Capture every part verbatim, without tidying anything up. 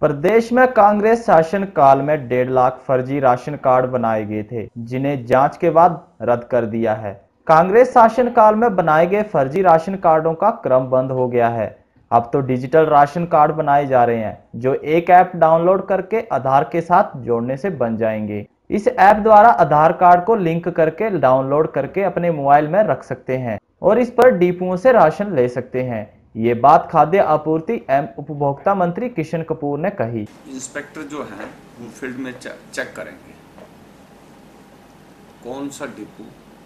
प्रदेश में कांग्रेस शासन काल में डेढ़ लाख फर्जी राशन कार्ड बनाए गए थे, जिन्हें जांच के बाद रद्द कर दिया है। कांग्रेस शासन काल में बनाए गए फर्जी राशन कार्डों का क्रम बंद हो गया है। अब तो डिजिटल राशन कार्ड बनाए जा रहे हैं, जो एक ऐप डाउनलोड करके आधार के साथ जोड़ने से बन जाएंगे। इस ऐप द्वारा आधार कार्ड को लिंक करके डाउनलोड करके अपने मोबाइल में रख सकते हैं और इस पर डिपुओं से राशन ले सकते हैं। ये बात खाद्य आपूर्ति एवं उपभोक्ता मंत्री किशन कपूर ने कही। इंस्पेक्टर जो है वो फील्ड में चेक करेंगे कौन सा डिपो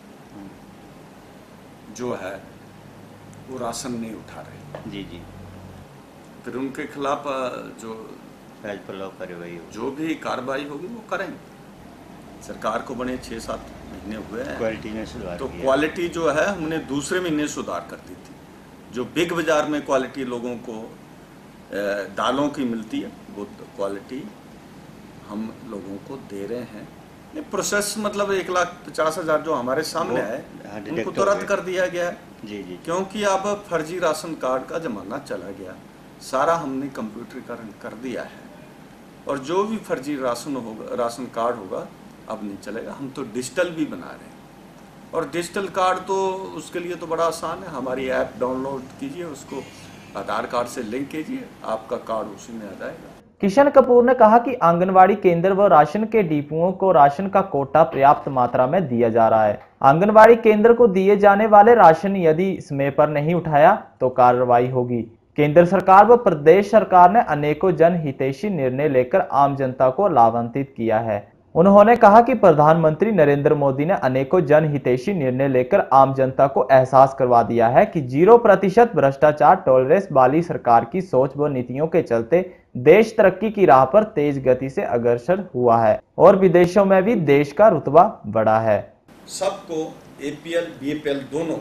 जो है वो राशन नहीं उठा रहे। जी जी फिर उनके खिलाफ जो कार्रवाई जो भी कार्रवाई होगी वो करेंगे। सरकार को बने छः सात महीने हुए हैं, क्वालिटी में सुधार तो क्वालिटी जो है हमने दूसरे महीने सुधार कर दी थी। जो बिग बाजार में क्वालिटी लोगों को दालों की मिलती है वो क्वालिटी हम लोगों को दे रहे हैं। ये प्रोसेस मतलब एक लाख पचास हजार जो हमारे सामने है उनको तो रद्द कर दिया गया है। जी जी क्योंकि अब फर्जी राशन कार्ड का जमाना चला गया, सारा हमने कंप्यूटरीकरण कर दिया है और जो भी फर्जी राशन होगा राशन कार्ड होगा अब नहीं चलेगा। हम तो डिजिटल भी बना रहे हैं और डिजिटल कार्ड तो उसके लिए तो बड़ा आसान है। हमारी ऐप डाउनलोड कीजिए, उसको आधार कार्ड से लिंक कीजिए, आपका कार्ड उसी में आ जाएगा। किशन कपूर ने कहा कि आंगनवाड़ी केंद्र व राशन के डिपुओं को राशन का कोटा पर्याप्त मात्रा में दिया जा रहा है। आंगनवाड़ी केंद्र को दिए जाने वाले राशन यदि समय पर नहीं उठाया तो कार्रवाई होगी। केंद्र सरकार व प्रदेश सरकार ने अनेकों जनहितैषी निर्णय लेकर आम जनता को लाभान्वित किया है। उन्होंने कहा कि प्रधानमंत्री नरेंद्र मोदी ने अनेकों जनहितैषी निर्णय लेकर आम जनता को एहसास करवा दिया है कि जीरो प्रतिशत भ्रष्टाचार टॉलरेंस वाली सरकार की सोच व नीतियों के चलते देश तरक्की की राह पर तेज गति से अग्रसर हुआ है और विदेशों में भी देश का रुतबा बढ़ा है। सबको एपीएल बीएपीएल दोनों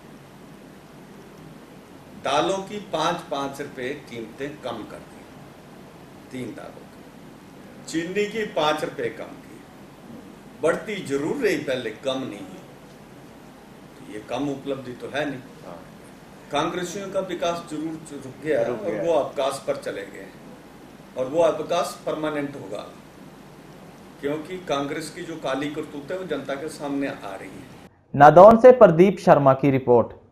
दालों की पांच पांच रुपए कीमतें कम कर दी, तीन दालों की, चीनी की पांच रुपए कम की। बढ़ती जरूर रही, पहले कम नहीं है। तो ये कम उपलब्धि तो है नहीं। कांग्रेसियों का विकास जरूर रुक गया और वो अवकाश पर चले गए और वो अवकाश परमानेंट होगा, क्योंकि कांग्रेस की जो काली करतूत है वो जनता के सामने आ रही है। नादौन से प्रदीप शर्मा की रिपोर्ट।